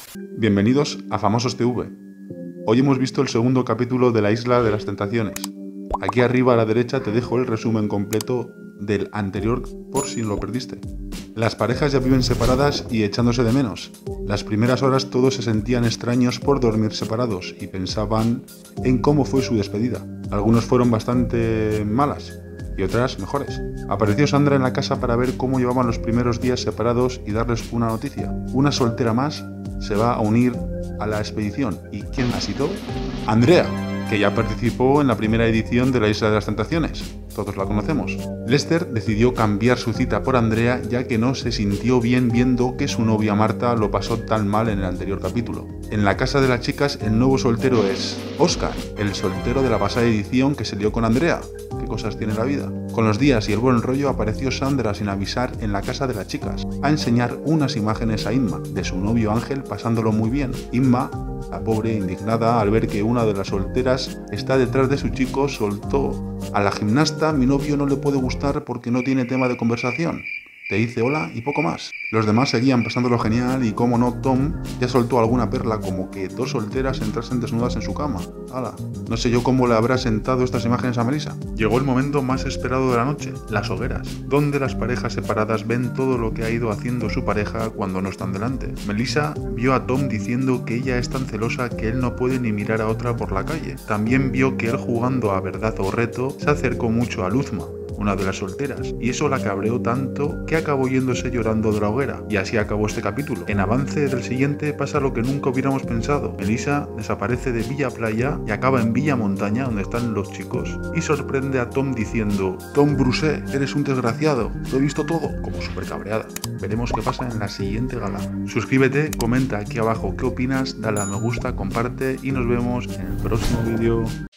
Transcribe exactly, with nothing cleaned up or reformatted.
Bienvenidos a Famosos T V. Hoy hemos visto el segundo capítulo de La Isla de las Tentaciones. Aquí arriba a la derecha te dejo el resumen completo del anterior por si lo perdiste. Las parejas ya viven separadas y echándose de menos. Las primeras horas todos se sentían extraños por dormir separados y pensaban en cómo fue su despedida. Algunos fueron bastante malas y otras mejores. Apareció Sandra en la casa para ver cómo llevaban los primeros días separados y darles una noticia. Una soltera más se va a unir a la expedición. ¿Y quién ha sido? Andrea, que ya participó en la primera edición de La Isla de las Tentaciones. Todos la conocemos. Lester decidió cambiar su cita por Andrea ya que no se sintió bien viendo que su novia Marta lo pasó tan mal en el anterior capítulo. En la casa de las chicas el nuevo soltero es Oscar, el soltero de la pasada edición que se lió con Andrea. ¿Qué cosas tiene la vida? Con los días y el buen rollo apareció Sandra sin avisar en la casa de las chicas a enseñar unas imágenes a Inma de su novio Ángel pasándolo muy bien. Inma, la pobre, indignada al ver que una de las solteras está detrás de su chico, soltó: a la gimnasta mi novio no le puede gustar porque no tiene tema de conversación. Te dice hola y poco más. Los demás seguían pasándolo genial y, como no, Tom ya soltó alguna perla como que dos solteras entrasen desnudas en su cama. ¡Hala! No sé yo cómo le habrá sentado estas imágenes a Melissa. Llegó el momento más esperado de la noche, las hogueras, donde las parejas separadas ven todo lo que ha ido haciendo su pareja cuando no están delante. Melissa vio a Tom diciendo que ella es tan celosa que él no puede ni mirar a otra por la calle. También vio que él, jugando a verdad o reto, se acercó mucho a Luzma, una de las solteras, y eso la cabreó tanto que acabó yéndose llorando de la hoguera. Y así acabó este capítulo. En avance del siguiente pasa lo que nunca hubiéramos pensado. Melissa desaparece de Villa Playa y acaba en Villa Montaña, donde están los chicos, y sorprende a Tom diciendo: Tom Brusé, eres un desgraciado, lo he visto todo, como súper cabreada. Veremos qué pasa en la siguiente gala. Suscríbete, comenta aquí abajo qué opinas, dale a me gusta, comparte y nos vemos en el próximo vídeo.